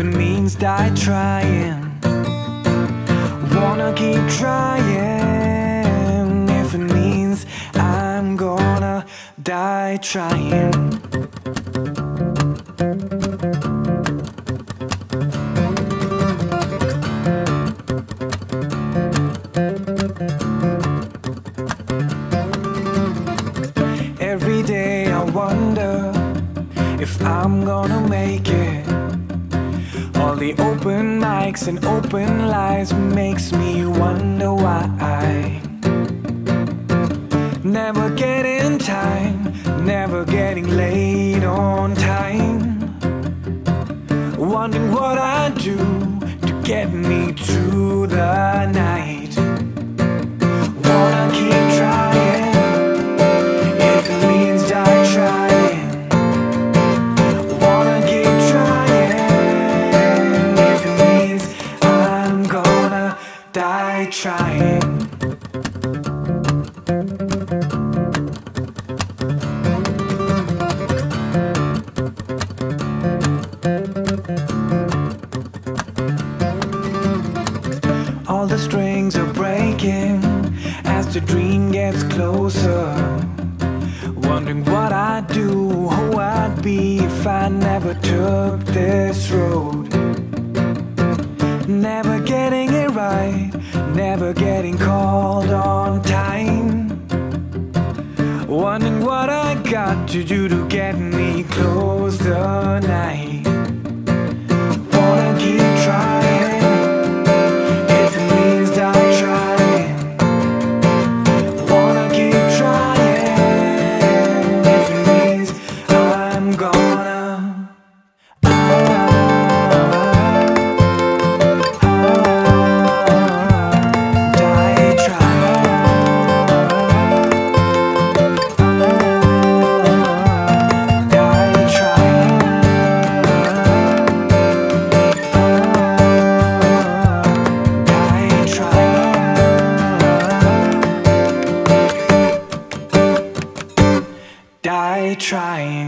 it means die trying. Wanna keep trying if it means I'm gonna die trying. Every day I wonder if I'm gonna make it. All the open mics and open lies makes me wonder why I never get in time, never getting late on time. Wondering what I do to get me through the night. Wanna keep trying if it means die trying. Wanna keep trying if it means I'm gonna die trying. All the strings are breaking as the dream gets closer. Wondering what I'd do, who I'd be if I never took this road. Never getting it right, never getting called on time. Wondering what I got to do to get me close the night. Wanna keep trying if it means die trying. Wanna keep trying if it means I'm gonna die trying. Die trying. Die trying. Die trying.